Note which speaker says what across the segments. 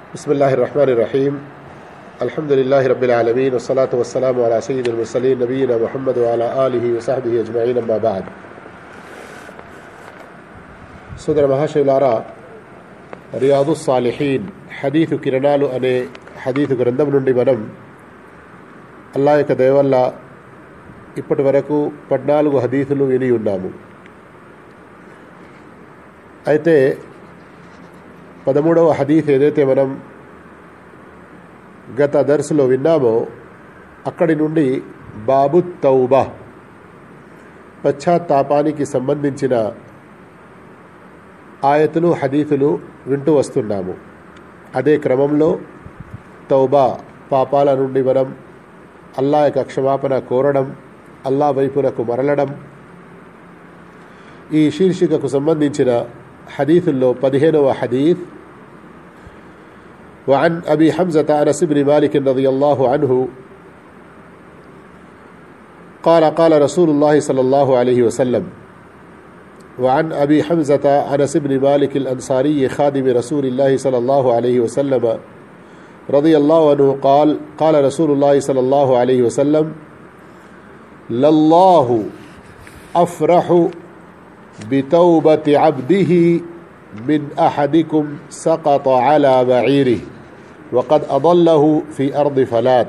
Speaker 1: बिस्मिल्लाहिर्रहमानिर्रहीम अल्हम्दुलिल्लाहि रब्बिल आलमीन वस्सलातु वस्सलामु अला सय्यिदिल मुरसलीन नबीना मुहम्मद व अला आलिहि व सहबिहि अजमईन अम्मा बाद। సోదర మహాశయులారా, రియాదుస్ సాలిహీన్ హదీసు కిరణాలు అనే హదీసు గ్రంథం నుండి మనం అల్లాహ్ యొక్క దయ వల్ల ఇప్పటి వరకు 14 హదీసులు విని ఉన్నాము. అయితే 13వ హదీస్ ఏదైతే మనం గత దర్సులో విన్నామో అక్కడి నుండి బాబు తౌబా, పశ్చాత్తాపానికి సంబంధించిన ఆయతులు హదీసులు వింటూ వస్తున్నాము. అదే క్రమంలో తౌబా, పాపాల నుండి మనం అల్లాహ్ యొక్క క్షమాపణ కోరడం, అల్లాహ్ వైపునకు మరలడం, ఈ శీర్షికకు సంబంధించిన హదీసుల్లో 15వ హదీస్ وعن أبي حمزة أنس بن مالك رضي الله عنه قال قال رسول الله صلى الله عليه وسلم. وعن أبي حمزة أنس بن مالك الأنصاري خادم رسول الله صلى الله عليه وسلم رضي الله عنه قال قال رسول الله صلى الله عليه وسلم لله أفرح بتوبة عبده من أحدكم سقط على بعيره وقد أضله في أرض فلات.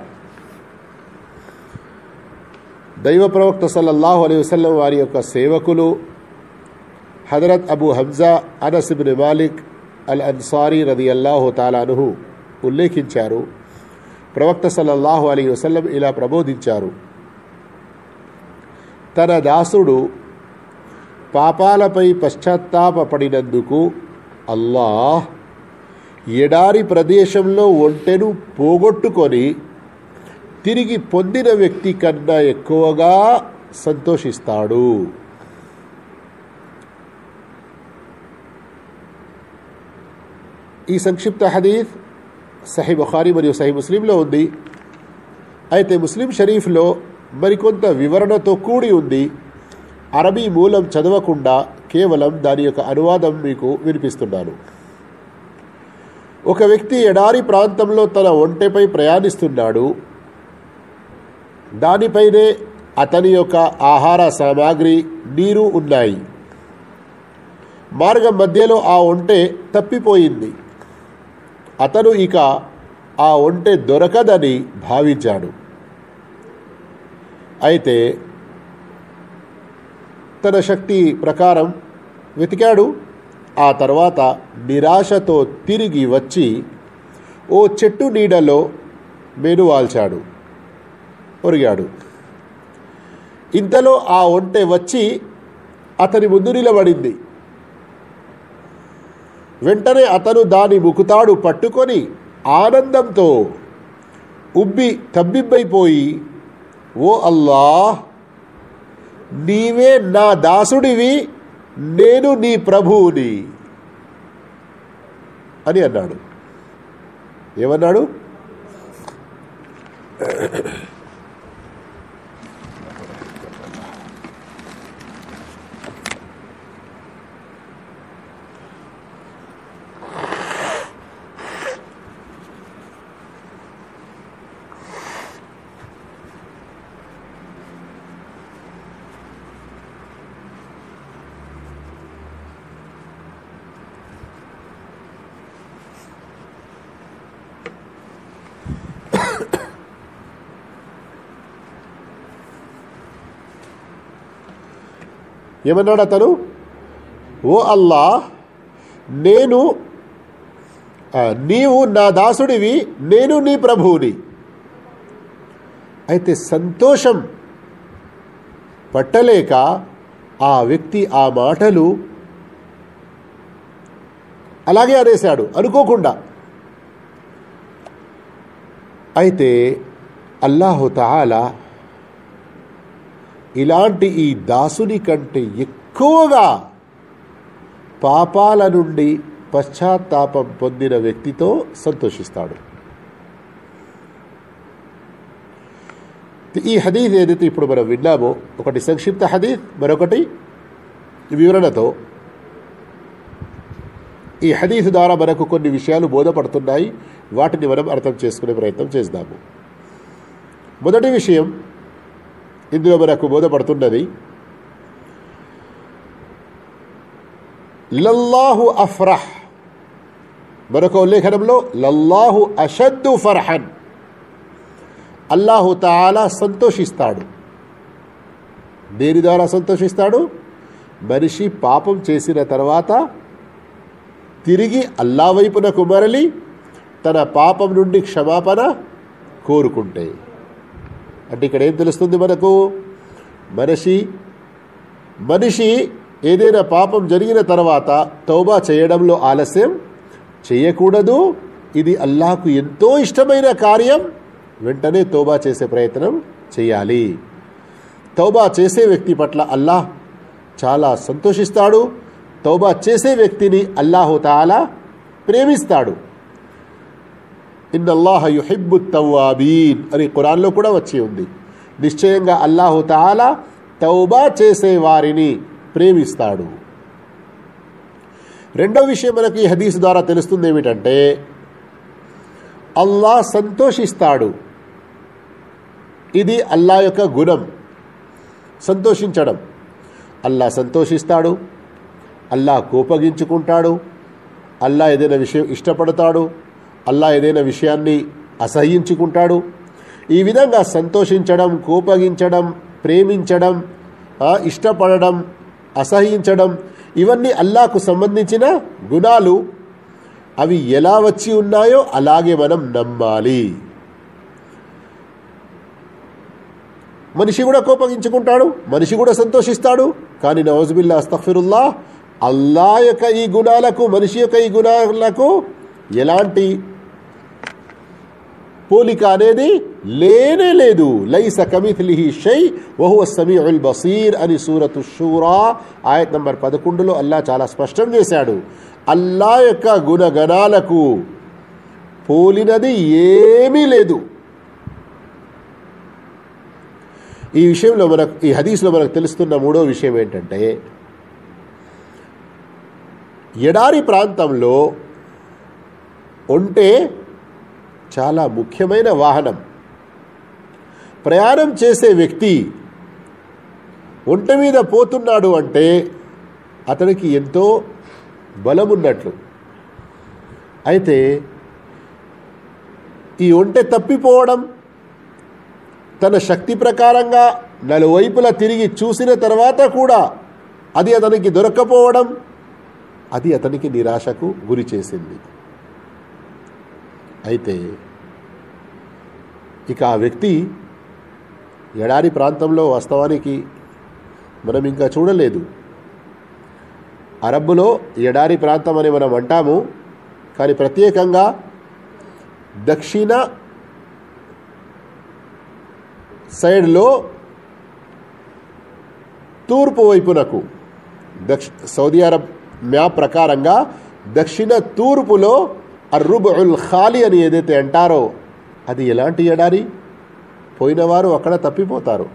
Speaker 1: దైవ ప్రవక్త సల్లల్లాహు అలైహి వసల్లం వారి యొక్క సేవకులు Hazrat Abu Hamza Anas ibn Malik al Ansari రదియల్లాహు తాలా అన్హు ఉల్లేఖించారు, ప్రవక్త సల్లల్లాహు అలైహి వసల్లం ఇలా ప్రబోధించారు: తన దాసుడు పాపాలపై పశ్చాత్తాపపడినందుకు అల్లాహ్ ఎడారి ప్రదేశంలో ఒంటెను పోగొట్టుకొని తిరిగి పొందిన వ్యక్తి కన్నా ఎక్కువగా సంతోషిస్తాడు. ఈ సంక్షిప్త హదీస్ సహీ బుఖారీ మరియు సహీ ముస్లింలో ఉంది. అయితే ముస్లిం షరీఫ్లో మరికొంత వివరణతో కూడి ఉంది. అరబీ మూలం చదవకుండా కేవలం దాని యొక్క అనువాదం మీకు వినిపిస్తున్నాను. ఒక వ్యక్తి ఎడారి ప్రాంతంలో తన ఒంటెపై ప్రయాణిస్తున్నాడు. దానిపైనే అతని యొక్క ఆహార సామాగ్రి, నీరు ఉన్నాయి. మార్గం మధ్యలో ఆ ఒంటె తప్పిపోయింది. అతను ఇక ఆ ఒంటె దొరకదని భావించాడు. అయితే తన శక్తి ప్రకారం వెతికాడు. ఆ తర్వాత నిరాశతో తిరిగి వచ్చి ఓ చెట్టు నీడలో మేనువాల్చాడు, ఒరిగాడు. ఇంతలో ఆ ఒంటె వచ్చి అతని ముందు నిలబడింది. వెంటనే అతను దాని ముకుతాడు పట్టుకొని ఆనందంతో తబ్బిబ్బైపోయి, ఓ అల్లాహ్, నీవే నా దాసుడివి, నేను నీ ప్రభువుని అని అన్నాడు. ఏమన్నాడు? ఏమన్నాడు అతను? ఓ అల్లాహ్, నీవు నా దాసుడివి, నేను నీ ప్రభువుని. అయితే సంతోషం పట్టలేక ఆ వ్యక్తి ఆ మాటలు అలాగే అనేశాడు అనుకోకుండా. అయితే అల్లాహు తఆలా ఇలాంటి ఈ దాసుని కంటే ఎక్కువగా పాపాల నుండి పశ్చాత్తాపం పొందిన వ్యక్తితో సంతోషిస్తాడు. ఈ హదీస్ ఏదైతే ఇప్పుడు మనం విన్నామో, ఒకటి సంక్షిప్త హదీస్, మరొకటి వివరణతో. ఈ హదీస్ ద్వారా మనకు కొన్ని విషయాలు బోధపడుతున్నాయి. వాటిని మనం అర్థం చేసుకునే ప్రయత్నం చేద్దాము. మొదటి విషయం ఇందులో మనకు బోధపడుతున్నది, లల్లాహు అఫ్రహ్, మరొక ఉల్లేఖనంలో లల్లాహు అషద్దు ఫర్హన్, అల్లాహు తాలా సంతోషిస్తాడు. దేని ద్వారా సంతోషిస్తాడు? మనిషి పాపం చేసిన తర్వాత తిరిగి అల్లా వైపునకు మరలి తన పాపం నుండి క్షమాపణ కోరుకుంటే. అంటే ఇక్కడ ఏం తెలుస్తుంది మనకు? మనిషి ఏదైనా పాపం జరిగిన తర్వాత తౌబా చేయడంలో ఆలస్యం చేయకూడదు. ఇది అల్లాహకు ఎంతో ఇష్టమైన కార్యం. వెంటనే తౌబా చేసే ప్రయత్నం చేయాలి. తౌబా చేసే వ్యక్తి పట్ల అల్లాహ్ చాలా సంతోషిస్తాడు. తౌబా చేసే వ్యక్తిని అల్లాహు తాలా ప్రేమిస్తాడు. ఇన్నల్లాహ యుహిబ్బు తవ్వాబీన్ అని ఖురాన్లో కూడా వచ్చి ఉంది. నిశ్చయంగా అల్లాహు తాలా తౌబా చేసే వారిని ప్రేమిస్తాడు. రెండో విషయం మనకి ఈ హదీస్ ద్వారా తెలుస్తుంది ఏమిటంటే, అల్లాహ్ సంతోషిస్తాడు. ఇది అల్లాహ్ యొక్క గుణం, సంతోషించడం. అల్లాహ్ సంతోషిస్తాడు, అల్లాహ్ కోపగించుకుంటాడు, అల్లాహ్ ఏదైనా విషయం ఇష్టపడతాడు, అల్లాహ్ ఏదైనా విషయాన్ని అసహ్యించుకుంటాడు. ఈ విధంగా సంతోషించడం, కోపగించడం, ప్రేమించడం, ఇష్టపడడం, అసహ్యించడం, ఇవన్నీ అల్లాహకు సంబంధించిన గుణాలు. అవి ఎలా వచ్చి ఉన్నాయో అలాగే మనం నమ్మాలి. మనిషి కూడా కోపగించుకుంటాడు, మనిషి కూడా సంతోషిస్తాడు. కానీ నౌజుబిల్లా అస్తగ్ఫిరుల్లా, అల్లాహ్ యొక్క ఈ గుణాలకు, మనిషి యొక్క ఈ గుణాలకు ఎలాంటి పోలిక అనేది లేనే లేదు. లైస కమిథ్లిహి షై వహువ సమీఉల్ బసీర్ అని సూరతు షూరా ఆయత్ నంబర్ 11లో అల్లాహ్ చాలా స్పష్టం చేశాడు. అల్లాహ్ యొక్క గుణగణాలకు పోలినది ఏమీ లేదు. ఈ విషయంలో ఈ హదీస్లో మనకు తెలుస్తున్న మూడో విషయం ఏంటంటే, ఎడారి ప్రాంతంలో ఒంటె చాలా ముఖ్యమైన వాహనం. ప్రయాణం చేసే వ్యక్తి ఒంటె మీద పోతున్నాడు అంటే అతనికి ఎంతో బలం ఉన్నట్లు. అయితే ఈ ఒంటె తప్పిపోవడం, తన శక్తి ప్రకారంగా నలువైపులా తిరిగి చూసిన తర్వాత కూడా అది అతనికి దొరక్కపోవడం, అది అతనికి నిరాశకు గురి చేసింది. అయితే ఇక ఆ వ్యక్తి ఎడారి ప్రాంతంలో, వాస్తవానికి మనం ఇంకా చూడలేదు. అరబ్బులో ఎడారి ప్రాంతం అని మనం అంటాము, కానీ ప్రత్యేకంగా దక్షిణ సైడ్లో తూర్పు వైపునకు, సౌదీ అరబ్ మ్యాప్ ప్రకారంగా దక్షిణ తూర్పులో అర్రుబుల్ ఖాలి అని ఏదైతే అంటారో అది ఎలాంటి ఎడారి? పోయిన వారు అక్కడ తప్పిపోతారు.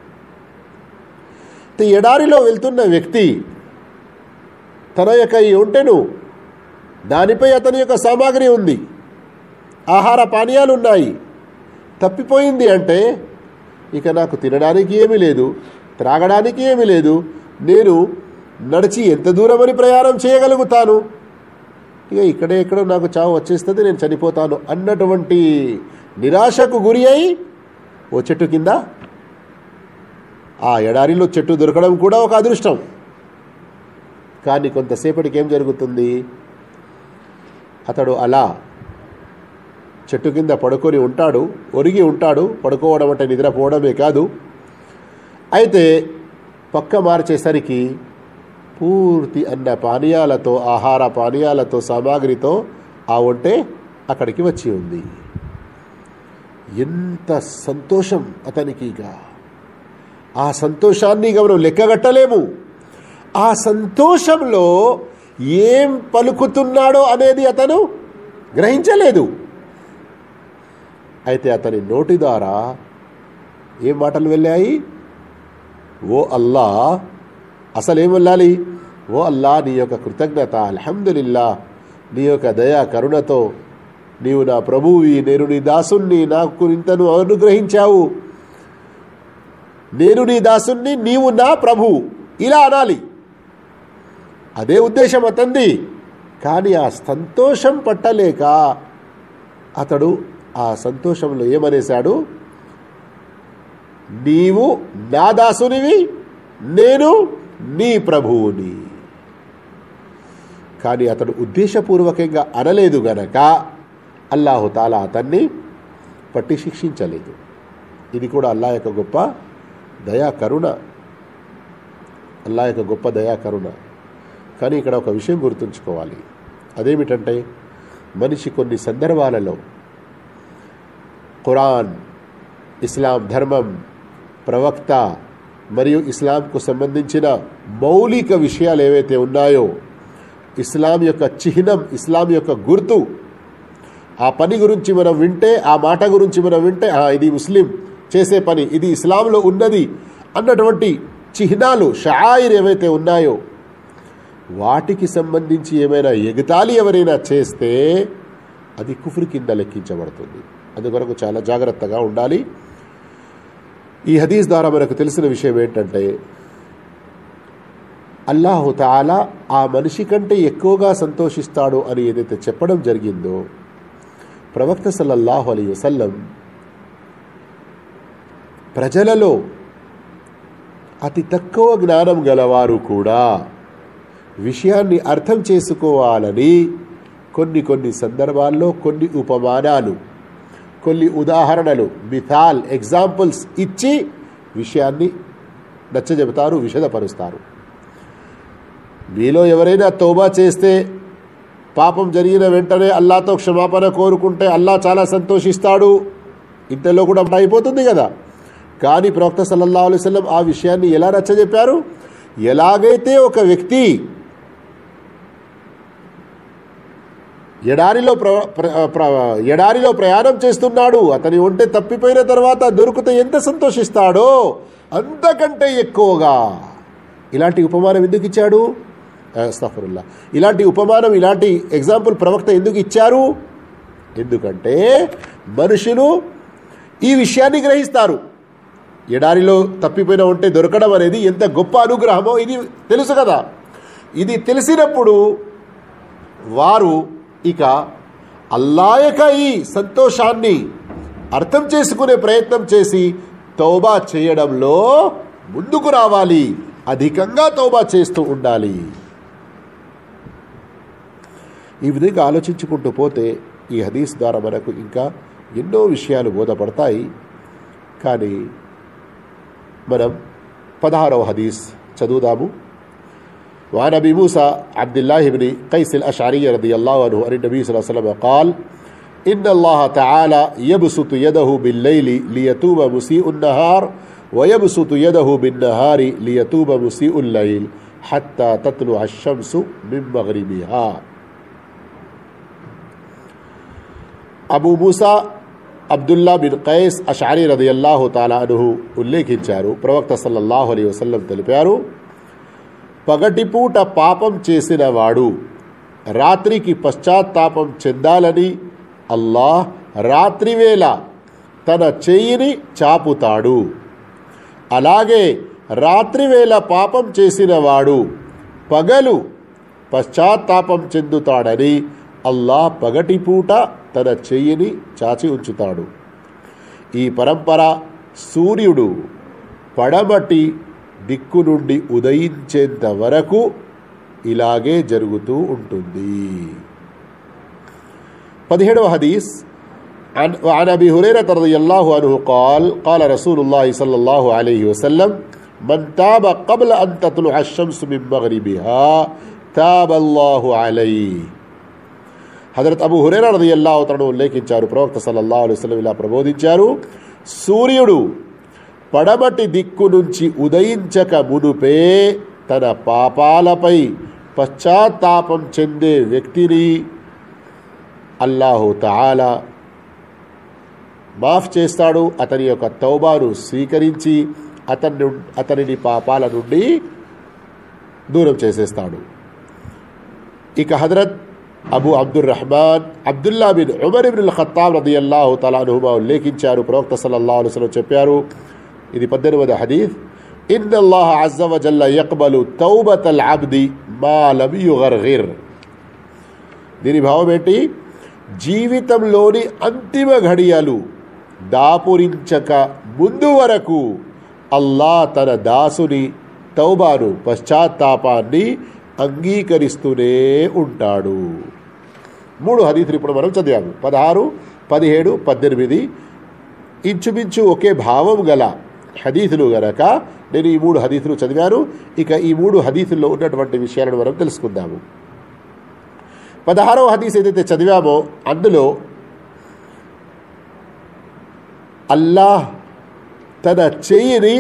Speaker 1: ఎడారిలో వెళ్తున్న వ్యక్తి తన యొక్క ఈ ఒంటెను, దానిపై అతని యొక్క సామాగ్రి ఉంది, ఆహార పానీయాలు ఉన్నాయి, తప్పిపోయింది అంటే ఇక నాకు తినడానికి ఏమీ లేదు, త్రాగడానికి ఏమీ లేదు, నేను నడిచి ఎంత దూరమని ప్రయాణం చేయగలుగుతాను, ఇక ఇక్కడే ఎక్కడో నాకు చావు వచ్చేస్తుంది, నేను చనిపోతాను అన్నటువంటి నిరాశకు గురి అయి ఓ చెట్టు కింద, ఆ ఎడారిలో చెట్టు దొరకడం కూడా ఒక అదృష్టం. కానీ కొంతసేపటికి ఏం జరుగుతుంది? అతడు అలా చెట్టు కింద పడుకొని ఉంటాడు, ఒరిగి ఉంటాడు. పడుకోవడం అంటే నిద్రపోవడమే కాదు. అయితే పక్క మార్చేసరికి పూర్తి అన్న పానీయాలతో, ఆహార పానీయాలతో, సామాగ్రితో ఆ ఒంటె అక్కడికి వచ్చి ఉంది. ఎంత సంతోషం అతనికి! ఆ సంతోషాన్ని మనం లెక్కగట్టలేము. ఆ సంతోషంలో ఏం పలుకుతున్నాడో అనేది అతను గ్రహించలేదు. అయితే అతని నోటి ద్వారా ఏం మాటలు వెళ్ళాయి? ఓ అల్లా, అసలేం వెళ్ళాలి? ఓ అల్లా, నీ యొక్క కృతజ్ఞత, అల్హమ్దులిల్లా, నీ యొక్క దయా కరుణతో నీవు నా ప్రభువి, నేను నీ దాసుణ్ణి, నాకు ఇంతను అనుగ్రహించావు, నేను నీ దాసుణ్ణి, నీవు నా ప్రభు, ఇలా అనాలి. అదే ఉద్దేశం అతంది. కానీ ఆ సంతోషం పట్టలేక అతడు ఆ సంతోషంలో ఏమనేశాడు, నీవు నా దాసునివి, నేను నీ ప్రభువుని. కానీ అతడు ఉద్దేశపూర్వకంగా అనలేదు గనక అల్లాహు తాలా అతన్ని పట్టి శిక్షించలేదు. ఇది కూడా అల్లాహ్ యొక్క గొప్ప దయా కరుణ, అల్లాహ్ యొక్క గొప్ప దయా కరుణ. కానీ ఇక్కడ ఒక విషయం గుర్తుంచుకోవాలి. అదేమిటంటే, మనిషి కొన్ని సందర్భాలలో ఖురాన్, ఇస్లాం ధర్మం, ప్రవక్త మరియు ఇస్లాంకు సంబంధించిన మౌలిక విషయాలు ఏవైతే ఉన్నాయో, ఇస్లాం యొక్క చిహ్నం, ఇస్లాం యొక్క గుర్తు, ఆ పని గురించి మనం వింటే, ఆ మాట గురించి మనం వింటే, ఇది ముస్లిం చేసే పని, ఇది ఇస్లాంలో ఉన్నది అన్నటువంటి చిహ్నాలు, షాయిర్ ఏవైతే ఉన్నాయో, వాటికి సంబంధించి ఏమైనా ఎగతాళి ఎవరైనా చేస్తే అది కుఫ్ర్ కింద లెక్కించబడుతుంది. అందుకొరకు చాలా జాగ్రత్తగా ఉండాలి. ఈ హదీస్ ద్వారా మనకు తెలిసిన విషయం ఏంటంటే, అల్లాహు తాలా ఆ మనిషి కంటే ఎక్కువగా సంతోషిస్తాడు అని ఏదైతే చెప్పడం జరిగిందో, ప్రవక్త సల్లల్లాహు అలైహి వసల్లం ప్రజలలో అతి తక్కువ జ్ఞానం గలవారు కూడా విషయాన్ని అర్థం చేసుకోవాలని కొన్ని సందర్భాల్లో కొన్ని ఉపమానాలు, కొన్ని ఉదాహరణలు, మిథాల్, ఎగ్జాంపుల్స్ ఇచ్చి విషయాన్ని నచ్చజెబుతారు, విషదపరుస్తారు. మీలో ఎవరైనా తౌబా చేస్తే, పాపం జరిగిన వెంటనే అల్లాతో క్షమాపణ కోరుకుంటే అల్లా చాలా సంతోషిస్తాడు, ఇంతలో కూడా అయిపోతుంది కదా. కానీ ప్రవక్త సల్లల్లాహు అలైహి వసల్లం ఆ విషయాన్ని ఎలా నచ్చజెప్పారు? ఎలాగైతే ఒక వ్యక్తి ఎడారిలో ప్రయాణం చేస్తున్నాడు, అతని ఒంటె తప్పిపోయిన తర్వాత దొరికితే ఎంత సంతోషిస్తాడో అంతకంటే ఎక్కువగా. ఇలాంటి ఉపమానం ఎందుకు ఇచ్చాడు? అస్తగ్ఫిరుల్లా. ఇలాంటి ఉపమానం, ఇలాంటి ఎగ్జాంపుల్ ప్రవక్త ఎందుకు ఇచ్చారు? ఎందుకంటే మనుషులు ఈ విషయాన్ని గ్రహిస్తారు. ఎడారిలో తప్పిపోయిన ఒంటె దొరకడం అనేది ఎంత గొప్ప అనుగ్రహమో ఇది తెలుసు కదా. ఇది తెలిసినప్పుడు వారు ఇక అల్లాహ్ యొక్క ఈ సంతోషాన్ని అర్థం చేసుకునే ప్రయత్నం చేసి తౌబా చేయడంలో ముందుకు రావాలి, అధికంగా తౌబా చేస్తూ ఉండాలి. ఈ విధంగా ఆలోచించుకుంటూ పోతే ఈ హదీస్ ద్వారా మనకు ఇంకా ఎన్నో విషయాలు బోధపడతాయి. కానీ మనం 16వ హదీస్ చదువుదాము. وعن أبي موسى عبد الله بن قيس الأشعري رضي الله عنه عن النبي صلى الله عليه وسلم قال إن الله تعالى يبسط يده بالليل ليتوب مسيء النهار ويبسط يده بالنهار ليتوب مسيء الليل حتى تطلع الشمس من مغربها. Abu Musa Abdullah bin Qais Ashari రదియల్లాహు తాలా అన్హు ఉల్లేఖించారు, ప్రవక్త సల్లల్లాహు అలైహి వసల్లం తెలిపారు, పగటిపూట పాపం చేసిన వాడు రాత్రికి పశ్చాత్తాపం చెందాలని అల్లాహ్ రాత్రివేళ తన చెయ్యిని చాపుతాడు. అలాగే రాత్రివేళ పాపం చేసిన వాడు పగలు పశ్చాత్తాపం చెందుతాడని అల్లాహ్ పగటిపూట తన చెయ్యిని చాచి ఉంచుతాడు. ఈ పరంపర సూర్యుడు పడమటి దిక్కు నుండి ఉదయించేంత వరకు ఇలాగే జరుగుతూ ఉంటుంది. 17వ హదీస్ عن أبي هريرة رضي الله عنه قال قال رسول الله صلى الله عليه وسلم من تاب قبل أن تطلع الشمس من مغربها تاب الله عليه. హజరత్ అబూ హురైరా రదియల్లాహు తఆలా ఉల్లేఖించారు, ప్రవక్త సల్లల్లాహు అలైహి వసల్లం ఇలా ప్రబోధించారు, సూర్యుడు పడమటి దిక్కు నుంచి ఉదయించక మునుపే తన పాపాలపై పశ్చాత్తాపం చెందే వ్యక్తిని అల్లాహు తఆలా మాఫ్ చేస్తాడు. అతని యొక్క తౌబాను స్వీకరించి అతనిని పాపాల నుండి దూరం చేసేస్తాడు. ఇక Hazrat Abu Abdur Rahman Abdullah bin Umar ibnul Khattab రదియల్లాహు తఆలా అన్హుమా ఉల్లేఖించారు. ప్రవక్త సల్లల్లాహు అలైహి వసల్లం చెప్పారు, ఇది 18వ హదీస్, ఇన్నల్లాహ అజ్జ వజల్ల యక్బలు తౌబతల్ అబ్ది మా లమ్ యుగర్గిర్. దీని భావం ఏంటి? జీవితంలోని అంతిమ ఘడియలు దాపురించక ముందు వరకు అల్లాహ్ తన దాసుని తౌబాను, పశ్చాత్తాపాన్ని అంగీకరిస్తూనే ఉంటాడు. 3 హదీసులు ఇప్పుడు మనం చదివాము, 16, 17, 18 ఇంచుమించు ఒకే భావం గల హదీసులు గనక నేను ఈ 3 హదీసులు చదివాను. ఇక ఈ 3 హదీసుల్లో ఉన్నటువంటి విషయాలను మనం తెలుసుకుందాము. 16వ హదీస్ ఏదైతే చదివామో అందులో అల్లాహ్ తన చెయ్యిని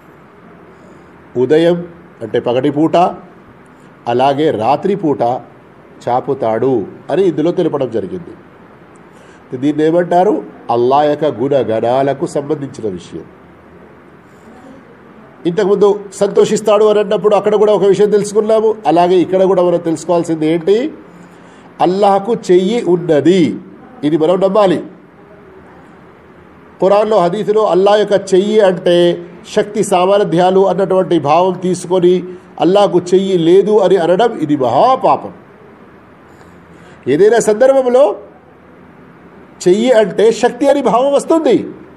Speaker 1: ఉదయం అంటే పగటిపూట, అలాగే రాత్రిపూట చాపుతాడు అని ఇందులో తెలపడం జరిగింది. దీన్ని ఏమంటారు? అల్లాహ్ యొక్క గుణగణాలకు సంబంధించిన విషయం. ఇంతకుముందు సంతోషిస్తాడు అని అన్నప్పుడు అక్కడ కూడా ఒక విషయం తెలుసుకున్నాము. అలాగే ఇక్కడ కూడా మనం తెలుసుకోవాల్సింది ఏంటి? అల్లాహకు చెయ్యి ఉన్నది, ఇది మనం నమ్మాలి. ఖురాన్లో హదీసులో అల్లాహ్ యొక్క చెయ్యి అంటే శక్తి సామర్థ్యాలు అన్నటువంటి భావం తీసుకొని అల్లాహకు చెయ్యి లేదు అని అనడం ఇది మహాపాపం. ఏదైనా సందర్భంలో చెయ్యి అంటే శక్తి అని భావం వస్తుంది.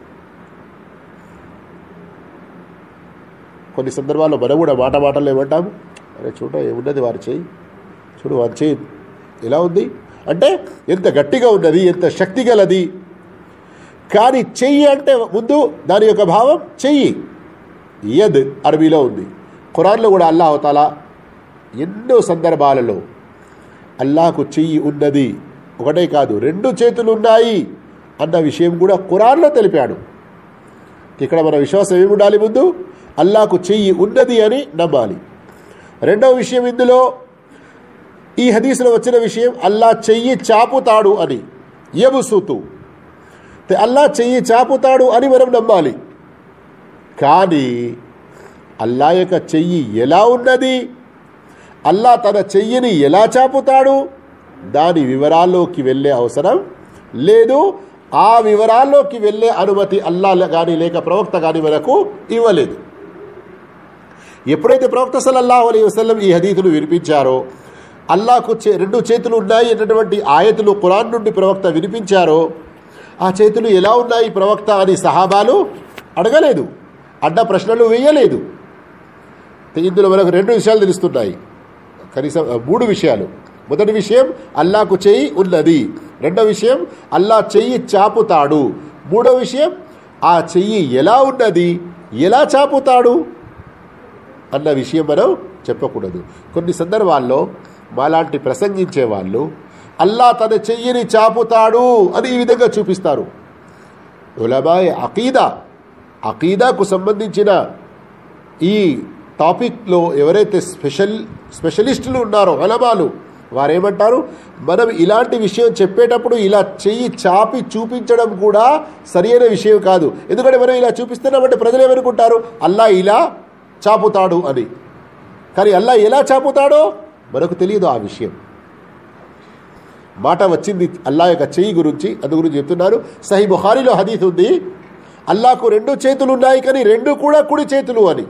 Speaker 1: కొన్ని సందర్భాల్లో మనం కూడా మాటల్లో ఏమంటాము, అరే చూడ ఏమున్నది వారి చెయ్యి, చూడు వారి చెయ్యి ఎలా ఉంది అంటే ఎంత గట్టిగా ఉన్నది, ఎంత శక్తి గలది. కానీ చెయ్యి అంటే ముందు దాని యొక్క భావం చెయ్యి, యద్ అరబీలో ఉంది. ఖురాన్లో కూడా అల్లాహ్ తఆలా ఎన్నో సందర్భాలలో అల్లాహకు చెయ్యి ఉన్నది, ఒకటే కాదు 2 చేతులు ఉన్నాయి అన్న విషయం కూడా ఖురాన్లో తెలిపాడు. ఇక్కడ మన విశ్వాసం ఏమి ఉండాలి? ముందు అల్లాహకు చెయ్యి ఉన్నది అని నమ్మాలి. రెండవ విషయం, ఇందులో ఈ హదీసులో వచ్చిన విషయం అల్లాహ్ చెయ్యి చాపుతాడు అని, యబుసుతు, అల్లాహ్ చెయ్యి చాపుతాడు అని మనం నమ్మాలి. కానీ అల్లాహ్ యొక్క చెయ్యి ఎలా ఉన్నది, అల్లాహ్ తన చెయ్యిని ఎలా చాపుతాడు, దాని వివరాల్లోకి వెళ్ళే అవసరం లేదు. ఆ వివరాల్లోకి వెళ్ళే అనుమతి అల్లాహ్ కానీ లేక ప్రవక్త కానీ మనకు ఇవ్వలేదు. ఎప్పుడైతే ప్రవక్త సల్లల్లాహు అలైహి వసల్లం ఈ హదీసులు వినిపించారో, అల్లాహకు 2 చేతులు ఉన్నాయి అన్నటువంటి ఆయతులు ఖురాన్ నుండి ప్రవక్త వినిపించారో, ఆ చేతులు ఎలా ఉన్నాయి ప్రవక్త అని సహాబాలు అడగలేదు, అడ్డ ప్రశ్నలు వేయలేదు. ఇందులో మనకు 2 విషయాలు తెలుస్తున్నాయి, కనీసం 3 విషయాలు. మొదటి విషయం, అల్లాహకు చెయ్యి ఉన్నది. రెండవ విషయం, అల్లాహ్ చెయ్యి చాపుతాడు. మూడవ విషయం, ఆ చెయ్యి ఎలా ఉన్నది, ఎలా చాపుతాడు అన్న విషయం మనం చెప్పకూడదు. కొన్ని సందర్భాల్లో మాలాంటి ప్రసంగించే వాళ్ళు అల్లాహ్ తన చెయ్యిని చాపుతాడు అని ఈ విధంగా చూపిస్తారు. ఉలమాయే అకీదాకు సంబంధించిన ఈ టాపిక్లో ఎవరైతే స్పెషలిస్టులు ఉన్నారో ఉలమాలు, వారేమంటారు, మనం ఇలాంటి విషయం చెప్పేటప్పుడు ఇలా చెయ్యి చాపి చూపించడం కూడా సరైన విషయం కాదు. ఎందుకంటే మనం ఇలా చూపిస్తున్నామంటే ప్రజలు ఏమనుకుంటారు, అల్లాహ్ ఇలా చాపుతాడు అని. కానీ అల్లాహ్ ఎలా చాపుతాడో మనకు తెలియదు. ఆ విషయం మాట వచ్చింది అల్లాహ్ యొక్క చెయ్యి గురించి, అందు గురించి చెప్తున్నారు. సహీ బుఖారీలో హదీస్ ఉంది, అల్లాహకు 2 చేతులు ఉన్నాయి కానీ 2 కూడా కుడి చేతులు అని.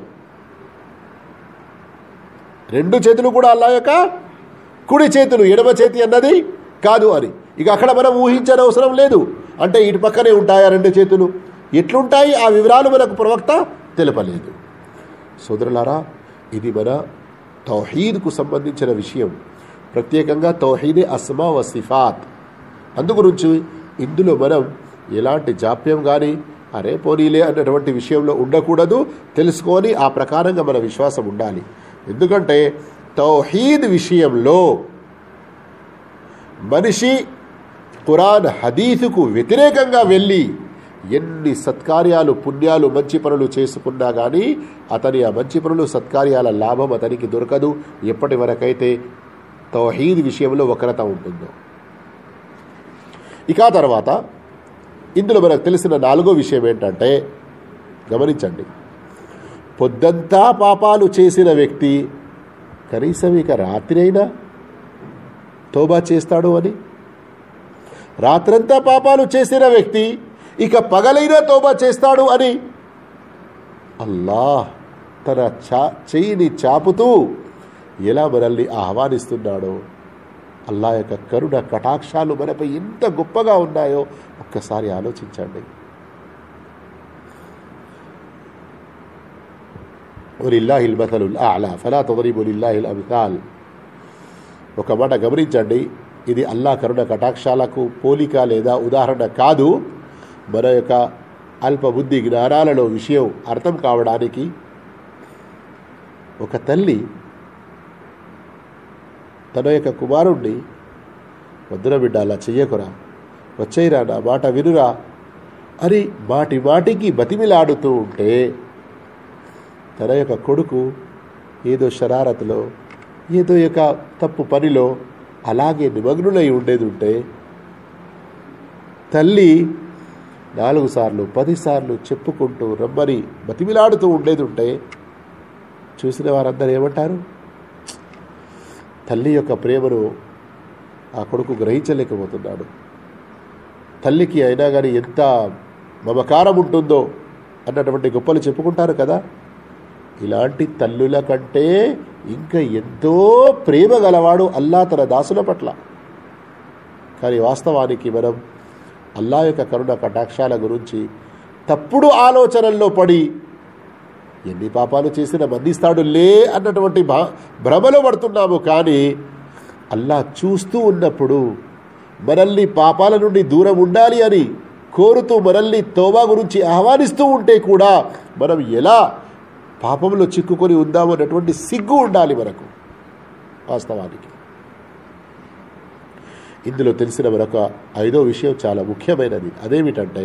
Speaker 1: 2 చేతులు కూడా అల్లాహ్ యొక్క కుడి చేతులు, ఎడమ చేతి అన్నది కాదు అని. ఇక అక్కడ మనం ఊహించని అవసరం లేదు. అంటే ఇటు పక్కనే ఉంటాయా 2 చేతులు, ఎట్లుంటాయి ఆ వివరాలు మనకు ప్రవక్త తెలపలేదు. సోదరులారా, ఇది మన తౌహీద్కు సంబంధించిన విషయం, ప్రత్యేకంగా తౌహీదే అస్మా వ సిఫాత్. అందుగురించి ఇందులో మనం ఎలాంటి జాప్యం కానీ అరే పోనీలే అన్నటువంటి విషయంలో ఉండకూడదు. తెలుసుకొని ఆ ప్రకారంగా మన విశ్వాసం ఉండాలి. ఎందుకంటే తౌహీద్ విషయంలో మనిషి ఖురాన్ హదీసుకు వ్యతిరేకంగా వెళ్ళి ఎన్ని సత్కార్యాలు, పుణ్యాలు, మంచి పనులు చేసుకున్నా కానీ అతని ఆ మంచి పనులు, సత్కార్యాల లాభం అతనికి దొరకదు ఎప్పటి వరకైతే తౌహీద్ విషయంలో వక్రత ఉంటుందో. ఇక తర్వాత ఇందులో మనకు తెలిసిన 4వ విషయం ఏంటంటే, గమనించండి, పొద్దంతా పాపాలు చేసిన వ్యక్తి కనీసం ఇక రాత్రి అయినా తౌబా చేస్తాడు అని. రాత్రంతా పాపాలు చేసిన వ్యక్తి ఇక పగలైనా తౌబా చేస్తాడు అని అల్లాహ్ తన చెయ్యిని చాపుతూ ఎలా మనల్ని ఆహ్వానిస్తున్నాడో, అల్లాహ్ యొక్క కరుణ కటాక్షాలు మనపై ఎంత గొప్పగా ఉన్నాయో ఒక్కసారి ఆలోచించండి. వలిల్లాహిల్ మసలుల్ అఅలా ఫలా తద్రిబు లిల్లాహిల్ అమ్సాల్. ఒక మాట గమనించండి, ఇది అల్లాహ్ కరుణ కటాక్షాలకు పోలిక లేదా ఉదాహరణ కాదు. మన యొక్క అల్పబుద్ధి జ్ఞానాలలో విషయం అర్థం కావడానికి ఒక తల్లి తన యొక్క కుమారుణ్ణి, వద్దున బిడ్డ అలా చెయ్యకురా, వచ్చేయిరా, నా మాట వినురా అని మాటి మాటికి బతిమిలాడుతూ ఉంటే తన యొక్క కొడుకు ఏదో షరారత్లో ఏదో యొక్క తప్పు పనిలో అలాగే నిమగ్నులై ఉండేది ఉంటే తల్లి 4 సార్లు 10 సార్లు చెప్పుకుంటూ రమ్మని బతిమిలాడుతూ ఉండేది ఉంటే చూసిన వారందరూ ఏమంటారు? తల్లి యొక్క ప్రేమను ఆ కొడుకు గ్రహించలేకపోతున్నాడు. తల్లికి అయినా కానీ ఎంత మమకారం ఉంటుందో అన్నటువంటి గొప్పలు చెప్పుకుంటారు కదా. ఇలాంటి తల్లుల కంటే ఇంకా ఎంతో ప్రేమ గలవాడు అల్లాహ్ తన దాసుల పట్ల. కానీ వాస్తవానికి మనం అల్లాహ్ యొక్క కరుణ కటాక్షాల గురించి తప్పుడు ఆలోచనల్లో పడి ఎన్ని పాపాలు చేసినా మందిస్తాడు లే అన్నటువంటి భ్రమలో పడుతున్నాము. కానీ అల్లాహ్ చూస్తూ ఉన్నప్పుడు మనల్ని పాపాల నుండి దూరం ఉండాలి అని కోరుతూ మనల్ని తౌబా గురించి ఆహ్వానిస్తూ ఉంటే కూడా మనం ఎలా పాపంలో చిక్కుకొని ఉందాము అన్నటువంటి సిగ్గు ఉండాలి మనకు. వాస్తవానికి ఇందులో తెలిసిన మరొక 5వ విషయం చాలా ముఖ్యమైనది. అదేమిటంటే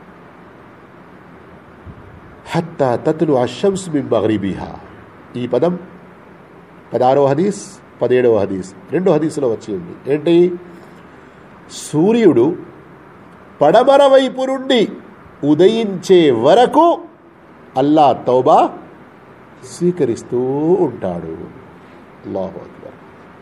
Speaker 1: హత్తా తత్లు అషంస్ మిన్ మగ్రిబిహా. ఈ పదం 16వ హదీస్ 17వ హదీస్ 2 హదీసులో వచ్చి ఉంది. ఏంటి? సూర్యుడు పడమర వైపు నుండి ఉదయించే వరకు అల్లాహ్ తౌబా స్వీకరిస్తూ ఉంటాడు. అల్లాహు అక్బర్.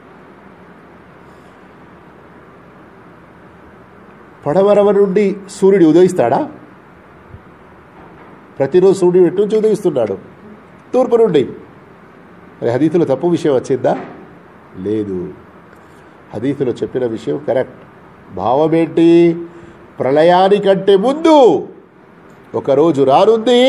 Speaker 1: పడమర నుండి సూర్యుడు ఉదయిస్తాడా? ప్రతిరోజు సూర్యుడు ఎటు నుంచి ఉదయిస్తున్నాడు? తూర్పు నుండి. మరి హదీసులో తప్పు విషయం వచ్చిందా? లేదు. హదీసులో చెప్పిన విషయం కరెక్ట్. భావం ఏంటి? ప్రళయానికంటే ముందు ఒకరోజు రానుంది.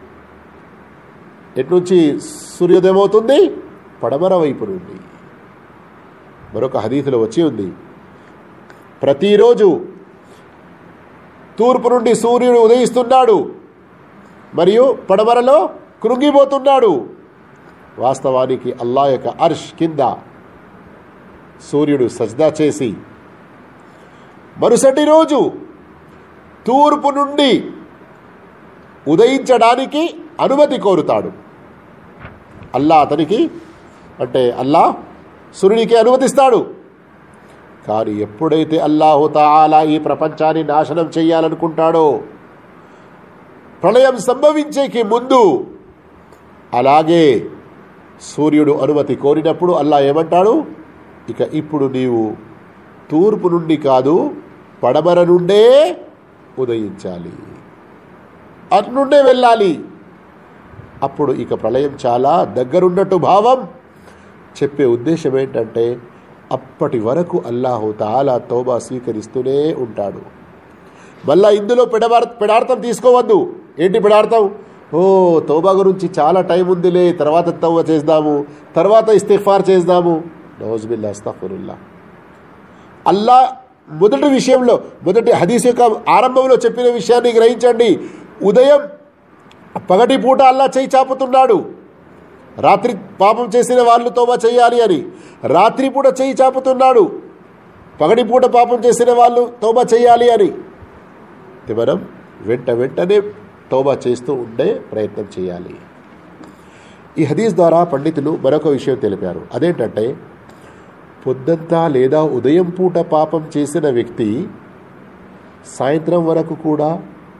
Speaker 1: ఎట్నుంచి సూర్యోదయం అవుతుంది? పడమర వైపు నుండి. మరొక హదీసులో వచ్చి ఉంది, ప్రతిరోజు తూర్పు నుండి సూర్యుడు ఉదయిస్తున్నాడు మరియు పడమరలో కృంగిపోతున్నాడు. వాస్తవానికి అల్లాహ్ యొక్క అర్ష్ కింద సూర్యుడు సజ్దా చేసి మరుసటి రోజు తూర్పు నుండి ఉదయించడానికి అనుమతి కోరుతాడు. అల్లాహ్ అతనికి, అంటే అల్లాహ్ సూర్యునికి అనుమతిస్తాడు. కానీ ఎప్పుడైతే అల్లాహు తఆలా ఈ ప్రపంచాన్ని నాశనం చేయాలనుకుంటాడో, ప్రళయం సంభవించేకి ముందు అలాగే సూర్యుడు అనుమతి కోరినప్పుడు అల్లాహ్ ఏమంటాడు? ఇక ఇప్పుడు నీవు తూర్పు నుండి కాదు పడమర నుండే ఉదయించాలి, అటు నుండే వెళ్ళాలి. అప్పుడు ఇక ప్రళయం చాలా దగ్గరున్నట్టు భావం. చెప్పే ఉద్దేశం ఏంటంటే అప్పటి వరకు అల్లాహు తఆలా తౌబా స్వీకరిస్తూనే ఉంటాడు. మళ్ళా ఇందులో పెడార్థం తీసుకోవద్దు. ఏంటి పెడార్థం? ఓ తౌబా గురించి చాలా టైం ఉందిలే, తర్వాత తౌబా చేద్దాము, తర్వాత ఇస్తిగ్ఫార్ చేద్దాము. నౌజుబిల్లాహ్, అస్తగ్ఫిరుల్లాహ్. అల్లాహ్ మొదటి హదీస్ యొక్క ఆరంభంలో చెప్పిన విషయాన్ని గ్రహించండి. ఉదయం పగటి పూట అల్లాహ్ చేయి చాపుతున్నాడు. రాత్రి పాపం చేసిన వాళ్ళు తౌబా చేయాలి అని. రాత్రి పూట చేయి చాపుతున్నాడు. పగటి పూట పాపం చేసిన వాళ్ళు తౌబా చేయాలి అని. మనం వెంటనే తౌబా చేస్తూ ఉండే ప్రయత్నం చేయాలి. ఈ హదీస్ ద్వారా పండితులు మరొక విషయం తెలిపారు. అదేంటంటే పొద్దంతా లేదా ఉదయం పూట పాపం చేసిన వ్యక్తి సాయంత్రం వరకు కూడా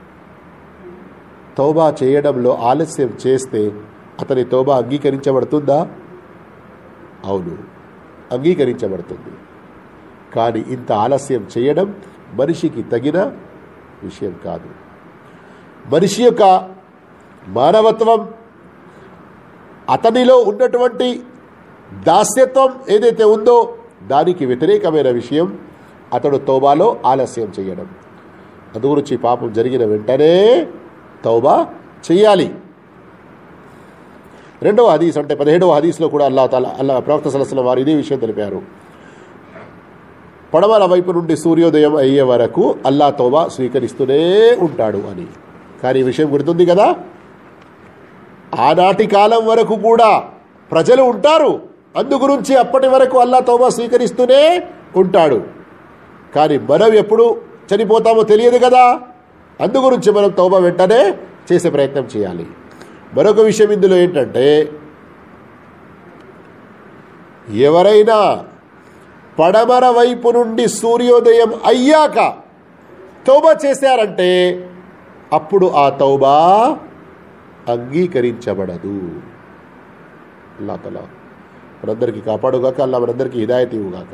Speaker 1: తౌబా చేయడంలో ఆలస్యం చేస్తే అతని తౌబా అంగీకరించబడుతుందా? అవును, అంగీకరించబడుతుంది. కానీ ఇంత ఆలస్యం చేయడం మనిషికి తగిన విషయం కాదు. మనిషి యొక్క మానవత్వం, అతనిలో ఉన్నటువంటి దాస్యత్వం ఏదైతే ఉందో దానికి వ్యతిరేకమైన విషయం అతడు తౌబాలో ఆలస్యం చేయడం. అందుగురించి పాపం జరిగిన వెంటనే తౌబా చేయాలి. రెండవ హదీస్ అంటే 17వ హదీస్లో కూడా అల్లాహ్ ప్రవక్త సల్లల్లాహు అలైహి వసల్లం వారు ఇదే విషయం తెలిపారు. పడమర వైపు నుండి సూర్యోదయం అయ్యే వరకు అల్లాహ్ తౌబా స్వీకరిస్తూనే ఉంటాడు అని. కానీ ఈ విషయం గుర్తుంది కదా, ఆనాటి కాలం వరకు కూడా ప్రజలు ఉంటారు, అందుగురించి అప్పటి వరకు అల్లాహ్ తౌబా స్వీకరిస్తూనే ఉంటాడు. కానీ మనం ఎప్పుడు చనిపోతామో తెలియదు కదా, అందుగురించి మనం తౌబా వెంటనే చేసే ప్రయత్నం చేయాలి. మరొక విషయం ఇందులో ఏంటంటే, ఎవరైనా పడమర వైపు నుండి సూర్యోదయం అయ్యాక తౌబా చేశారంటే అప్పుడు ఆ తౌబా అంగీకరించబడదు. అల్లాహ్ తఆలా మనందరికీ కాపాడుగాక, అల్లాహ్ మనందరికీ హిదాయత్ ఇవ్వుగాక.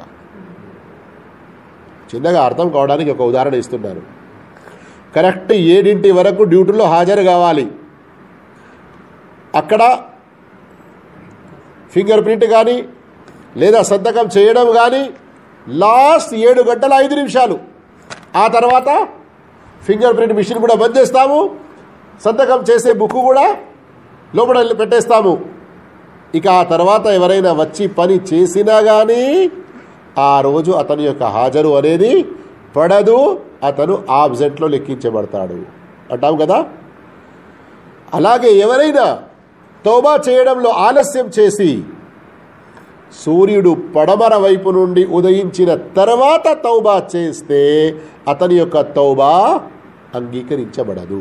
Speaker 1: చిన్నగా అర్థం కావడానికి ఒక ఉదాహరణ ఇస్తున్నాను. కరెక్ట్ 7 వరకు డ్యూటీలో హాజరు కావాలి. అక్కడ ఫింగర్ ప్రింట్ కానీ లేదా సంతకం చేయడం కానీ లాస్ట్ 7 గంటల 5 నిమిషాలు. ఆ తర్వాత ఫింగర్ ప్రింట్ మిషన్ కూడా బంద్ చేస్తాము, సంతకం చేసే బుక్ కూడా లోపల పెట్టేస్తాము. ఇక ఆ తర్వాత ఎవరైనా వచ్చి పని చేసినా కానీ ఆ రోజు అతని యొక్క హాజరు అనేది పడదు, అతను ఆబ్సెంట్లో లెక్కించబడతాడు అంటాం కదా. అలాగే ఎవరైనా తౌబా చేయడంలో ఆలస్యం చేసి సూర్యుడు పడమర వైపు నుండి ఉదయించిన తర్వాత తౌబా చేస్తే అతని యొక్క తౌబా అంగీకరించబడదు.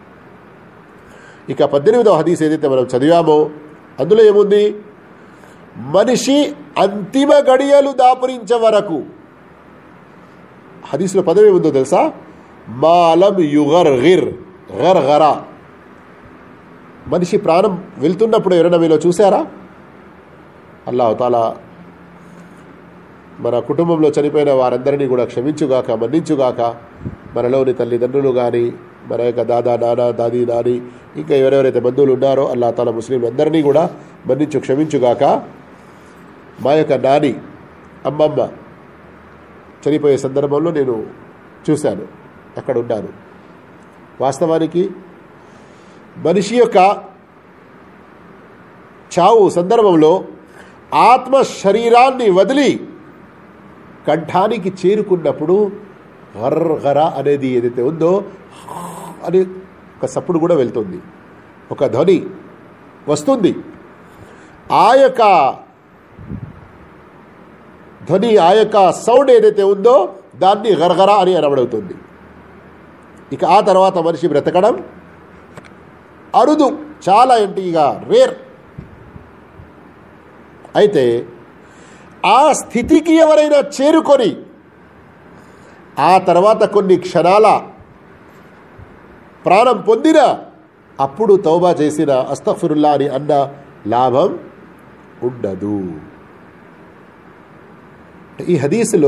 Speaker 1: ఇక 18వ హదీస్ ఏదైతే మనం చదివామో అందులో ఏముంది, మనిషి అంతిమ గడియలు దాపురించే వరకు, హదీస్లో పదవి ఏముందో తెలుసా, మాలం యుగర్గిర్ గర్గరా. మనిషి ప్రాణం వెళ్తున్నప్పుడు ఎవరైనా మీలో చూసారా? అల్లాహ్ తాలా మన కుటుంబంలో చనిపోయిన వారందరినీ కూడా క్షమించుగాక, మన్నించుగాక. మనలోని తల్లిదండ్రులు కానీ, మన యొక్క దాదా నానా దాది నాని, ఇంకా ఎవరెవరైతే బంధువులు ఉన్నారో అల్లాహ్ తాలా ముస్లింలు అందరినీ కూడా మన్నించు క్షమించుగాక. మా యొక్క నాని అమ్మమ్మ చనిపోయే సందర్భంలో నేను చూశాను, అక్కడ ఉన్నాను. వాస్తవానికి మనిషి యొక్క చావు సందర్భంలో ఆత్మ శరీరాన్ని వదిలి కంఠానికి చేరుకున్నప్పుడు గర్గర అనేది ఏదైతే ఉందో అని ఒక సప్పుడు కూడా వెళ్తుంది, ఒక ధ్వని వస్తుంది. ఆ యొక్క ధ్వని, ఆ యొక్క సౌండ్ ఏదైతే ఉందో దాన్ని గర్గర అని అనబడుతుంది. ఇక ఆ తర్వాత మనిషి బ్రతకడం అరుదు, చాలా ఏంటి ఇక రేర్. అయితే ఆ స్థితికి ఎవరైనా చేరుకొని ఆ తర్వాత కొన్ని క్షణాల ప్రాణం పొందిన అప్పుడు తౌబా చేసిన అస్తగ్ఫిరుల్లా అని అన్న లాభం ఉండదు. ఈ హదీసులో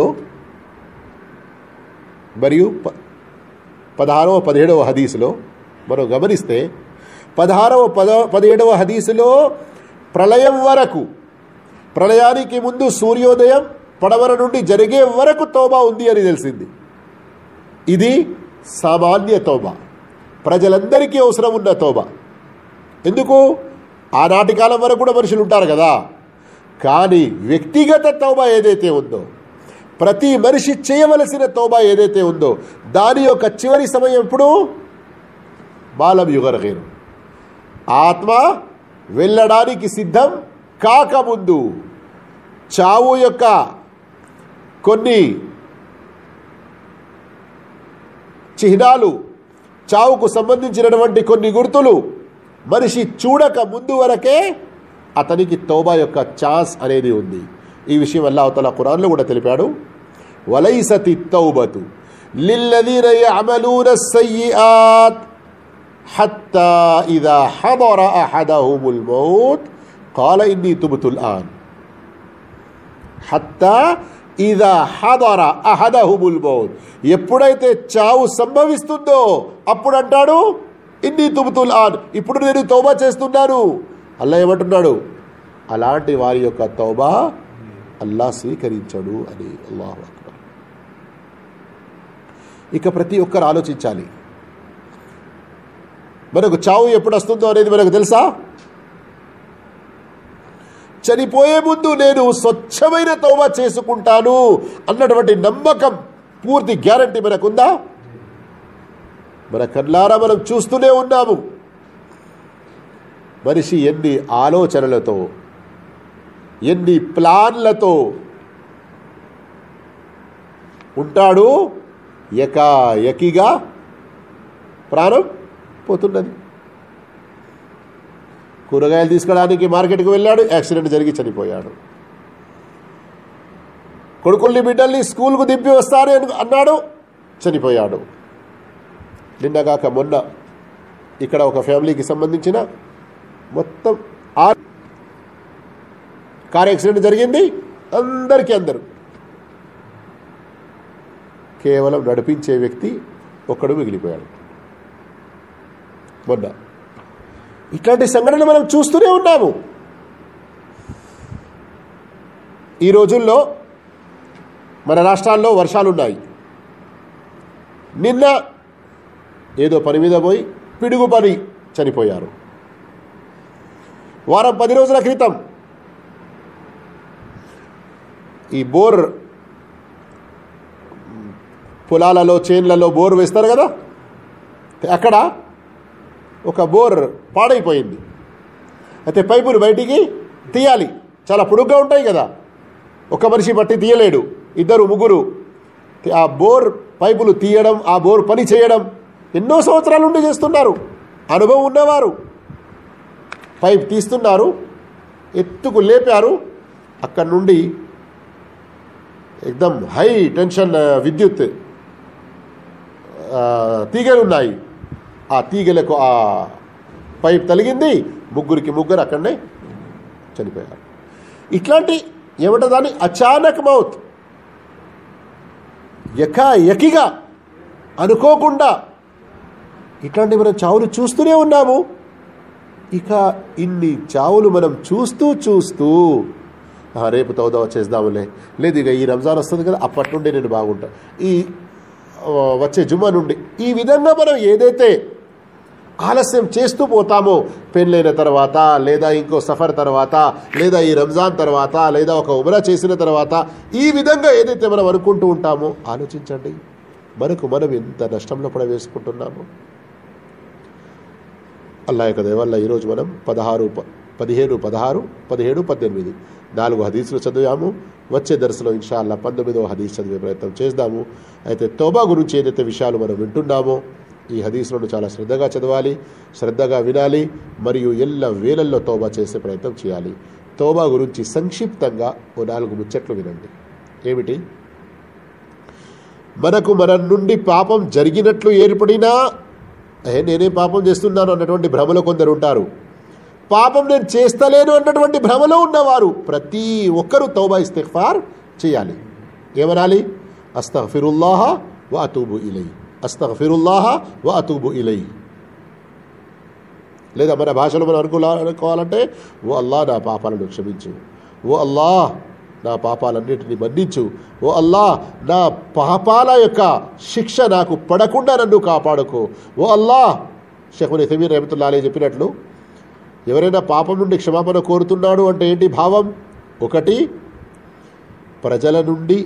Speaker 1: మరియు 16వ 17వ హదీసులో మనం గమనిస్తే 16వ 17వ హదీసులో ప్రళయం వరకు, ప్రళయానికి ముందు సూర్యోదయం పడమర నుండి జరిగే వరకు తౌబా ఉంది అని తెలిసింది. ఇది సామాన్య తౌబా, ప్రజలందరికీ అవసరం ఉన్న తౌబా. ఎందుకు? ఆనాటి కాలం వరకు కూడా మనుషులు ఉంటారు కదా. కానీ వ్యక్తిగత తౌబా ఏదైతే ఉందో, ప్రతి మనిషి చేయవలసిన తౌబా ఏదైతే ఉందో దాని యొక్క చివరి సమయం ఎప్పుడు? మాలం యుగర్గిర్, ఆత్మ వెళ్ళడానికి సిద్ధం కాకముందు, చావు యొక్క కొన్ని చిహ్నాలు, చావుకు సంబంధించినటువంటి కొన్ని గుర్తులు మనిషి చూడక ముందు వరకే అతనికి తౌబా యొక్క ఛాన్స్ అనేది ఉంది. ఈ విషయం అల్లాహ్ తఆలా ఖురాన్లో కూడా తెలిపాడు. వలైసతి తౌబతు లిల్లదీన యఅమలూన అస్సయ్యిఆత్ హత్తా ఇదా హదర అహదహుముల్ మౌత్ ఖాల ఇన్నీ తుబ్తుల్ ఆన్. హత్తా ఇదా హదర అహదహుముల్ మౌత్, ఎప్పుడైతే చావు సంభవిస్తుందో అప్పుడు అంటాడు ఇన్నీ తుబ్తుల్ ఆన్, ఇప్పుడు నేను తౌబా చేస్తున్నాను. అల్లా ఏమంటున్నాడు? అలాంటి వారి యొక్క తౌబా అల్లా స్వీకరించడు అని. అల్లాహు అక్బర్. ఇక ప్రతి ఒక్కరు ఆలోచించాలి, మనకు చావు ఎప్పుడు వస్తుందో అనేది మనకు తెలుసా? చనిపోయే ముందు నేను స్వచ్ఛమైన తౌబా చేసుకుంటాను అన్నటువంటి నమ్మకం, పూర్తి గ్యారంటీ మనకుందా? మన కళ్ళారా మనం చూస్తూనే ఉన్నాము. మనిషి ఎన్ని ఆలోచనలతో, ఎన్ని ప్లాన్లతో ఉంటాడు, ఎకాఎకిగా ప్రాణం పోతున్నది. కూరగాయలు తీసుకోవడానికి మార్కెట్కి వెళ్ళాడు, యాక్సిడెంట్ జరిగి చనిపోయాడు. కొడుకుల్ని బిడ్డల్ని స్కూల్కు దింపి వస్తాను అన్నాడు, చనిపోయాడు. నిన్నగాక మొన్న ఇక్కడ ఒక ఫ్యామిలీకి సంబంధించిన మొత్తం కార్ యాక్సిడెంట్ జరిగింది. అందరూ కేవలం నడిపించే వ్యక్తి ఒక్కడు మిగిలిపోయాడు. మొన్న ఇట్లాంటి సంఘటనలు మనం చూస్తూనే ఉన్నాము. ఈ రోజుల్లో మన రాష్ట్రాల్లో వర్షాలున్నాయి. నిన్న ఏదో పని మీద పోయి పిడుగు పని చనిపోయారు. వారం 10 రోజుల క్రితం ఈ బోర్ పొలాలలో చేన్లలో బోర్ వేస్తారు కదా, అక్కడ ఒక బోర్ పాడైపోయింది. అయితే పైపులు బయటికి తీయాలి, చాలా పొడుగ్గా ఉంటాయి కదా, ఒక మనిషి బట్టి తీయలేడు, 2 3 ఆ బోర్ పైపులు తీయడం, ఆ బోర్ పని చేయడం ఎన్నో సంవత్సరాల నుండి చేస్తున్నారు. అనుభవం ఉన్నవారు పైప్ తీస్తున్నారు, ఎత్తుకు లేపారు. అక్కడి నుండి ఎక్దమ్ హై టెన్షన్ విద్యుత్ తీగలు ఉన్నాయి. ఆ తీగలకు ఆ పైప్ తగిలింది, ముగ్గురు అక్కడనే చనిపోయారు. ఇట్లాంటి ఏమంటారు దాన్ని, అచానక్ మౌత్, ఎకాఎకిగా అనుకోకుండా ఇట్లాంటి మనం చావులు చూస్తూనే ఉన్నాము. ఇక ఇన్ని చావులు మనం చూస్తూ రేపు తౌబా చేద్దాములే, లేదు ఇక ఈ రంజాన్ వస్తుంది కదా అప్పటి నుండి నేను బాగుంటా, ఈ వచ్చే జుమ్మా నుండి, ఈ విధంగా మనం ఏదైతే ఆలస్యం చేస్తూ పోతామో, పెళ్ళైన తర్వాత లేదా ఇంకో సఫర్ తర్వాత లేదా ఈ రంజాన్ తర్వాత లేదా ఒక ఉమ్రా చేసిన తర్వాత, ఈ విధంగా ఏదైతే మనం అనుకుంటూ ఉంటామో ఆలోచించండి, మనం ఎంత నష్టంలో పడవేసుకుంటున్నామో. అల్లా యొక్క దయ వల్ల ఈరోజు మనం 15, 16, 17, 18 4 హదీసులు చదివాము. వచ్చే దర్శలో ఇన్షాల్లా 19వ హదీస్ చదివే ప్రయత్నం చేద్దాము. అయితే తౌబా గురించి ఏదైతే విషయాలు మనం వింటున్నామో ఈ హదీసులను చాలా శ్రద్ధగా చదవాలి, శ్రద్ధగా వినాలి, మరియు ఎల్ల వేళల్లో తౌబా చేసే ప్రయత్నం చేయాలి. తౌబా గురించి సంక్షిప్తంగా ఓ 4 ముచ్చట్లు వినండి. ఏమిటి? మనకు మన నుండి పాపం జరిగినట్లు ఏర్పడినా నేనే పాపం చేస్తున్నాను అన్నటువంటి భ్రమలో కొందరు ఉంటారు. పాపం నేను చేస్తలేను అన్నటువంటి భ్రమలో ఉన్నవారు ప్రతి ఒక్కరూ తౌబా ఇస్తిగ్ఫార్ చేయాలి. ఏమనాలి? అస్తగ్ఫిరుల్లాహ వ అతూబు ఇలైహి, అస్తగ్ఫిరుల్లాహ వ అతూబు ఇలైహి. లేదా మన భాషలో మనం అనుకోవాలంటే, ఓ అల్లాహ్ నా పాపాలను క్షమించు, ఓ అల్లాహ్ నా పాపాలన్నింటినీ మన్నించు, ఓ అల్లాహ్ నా పాపాల యొక్క శిక్ష నాకు పడకుండా నన్ను కాపాడుకో, ఓ అల్లాహ్. షేఖ్ ఉసైమీన్ రహ్మతుల్లాహి అలైహి చెప్పినట్లు, ఎవరైనా పాపం నుండి క్షమాపణ కోరుతున్నాడు అంటే ఏంటి భావం? ఒకటి, ప్రజల నుండి,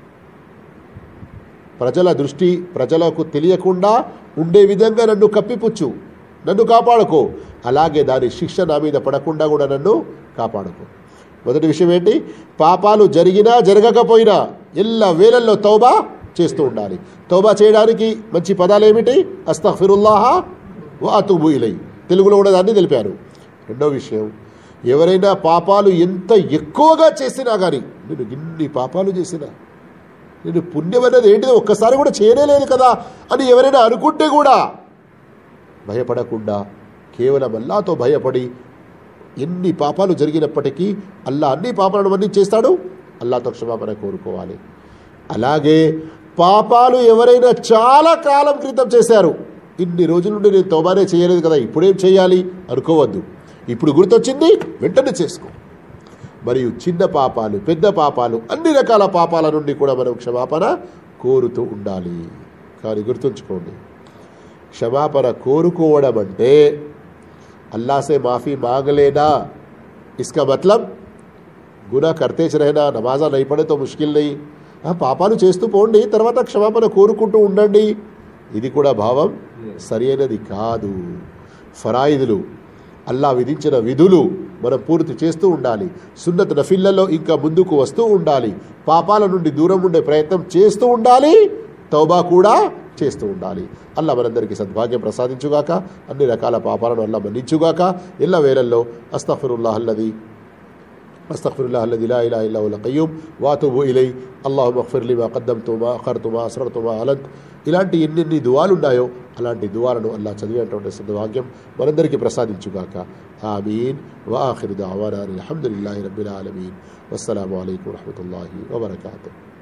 Speaker 1: ప్రజల దృష్టి ప్రజలకు తెలియకుండా ఉండే విధంగా నన్ను కప్పిపుచ్చు, నన్ను కాపాడుకో. అలాగే దాని శిక్ష నా మీద పడకుండా కూడా నన్ను కాపాడుకో. మొదటి విషయం ఏంటి? పాపాలు జరిగినా జరగకపోయినా ఎల్ల వేళల్లో తౌబా చేస్తూ ఉండాలి. తౌబా చేయడానికి మంచి పదాలు ఏమిటి? అస్తగ్ఫిరుల్లాహ వ అతూబు ఇలైహి. తెలుగులో కూడా దాన్ని తెలిపారు. రెండో విషయం, ఎవరైనా పాపాలు ఎంత ఎక్కువగా చేసినా కానీ, నేను ఇన్ని పాపాలు చేసినా, నేను పుణ్యం అనేది ఏంటిదో ఒక్కసారి కూడా చేయలేదు కదా అని ఎవరైనా అనుకుంటే కూడా భయపడకుండా కేవలం అల్లాతో భయపడి, ఎన్ని పాపాలు జరిగినప్పటికీ అల్లా అన్ని పాపాలను మన్నించేస్తాడు, అల్లాహ్తో క్షమాపణ కోరుకోవాలి. అలాగే పాపాలు ఎవరైనా చాలా కాలం క్రితం చేశారు, ఇన్ని రోజుల నుండి నేను తౌబానే చేయలేదు కదా, ఇప్పుడేం చేయాలి అనుకోవద్దు. ఇప్పుడు గుర్తొచ్చింది వెంటనే చేసుకో. మరియు చిన్న పాపాలు, పెద్ద పాపాలు, అన్ని రకాల పాపాల నుండి కూడా మనం క్షమాపణ కోరుతూ ఉండాలి. కానీ గుర్తుంచుకోండి, క్షమాపణ కోరుకోవడం అంటే अल्लाह से माफ़ी मांग लेना, इसका मतलब गुनाह करते रहना, नमाजा नहीं पड़े तो मुश्किल नहीं, పాపాలు చేస్తూ పోండి, తర్వాత క్షమాపణ కోరుకుంటూ ఉండండి, ఇది కూడా భావం సరి అయినది కాదు. ఫరాయిదులు, అల్లా విధించిన విధులు మనం పూర్తి చేస్తూ ఉండాలి. సున్నత్ నఫిల్లలో ఇంకా ముందుకు వస్తూ ఉండాలి. పాపాల నుండి దూరం ఉండే ప్రయత్నం చేస్తూ ఉండాలి. తౌబా కూడా చేస్తూ ఉండాలి. అల్లా మనందరికీ సద్భాగ్యం ప్రసాదించుగాక, అన్ని రకాల పాపాలను అల్లా మన్నించుగాక. ఎల్ల వేళల్లో అస్తగ్ఫిరుల్లాహ్ అల్లదీ లా ఇలాహా ఇల్లా హువల్ ఖయ్యూమ్ వాతుబు ఇలైహి అల్లాహుమ్మ ఇగ్ఫిర్ లీ మా ఖద్దమ్తు మా అఖర్తు మా అస్రర్తు మా అలంత్. ఇలాంటి ఎన్ని దువాలు ఉన్నాయో అలాంటి దువాలను అల్లా చదివేటువంటి సద్భాగ్యం మనందరికీ ప్రసాదించుగాక. ఆమీన్. వ ఆఖిరు దఅవానా అల్హమ్దులిల్లాహి రబ్బిల్ ఆలమీన్. వస్సలాము అలైకుం వరహ్మతుల్లాహి వబరకాతుహు.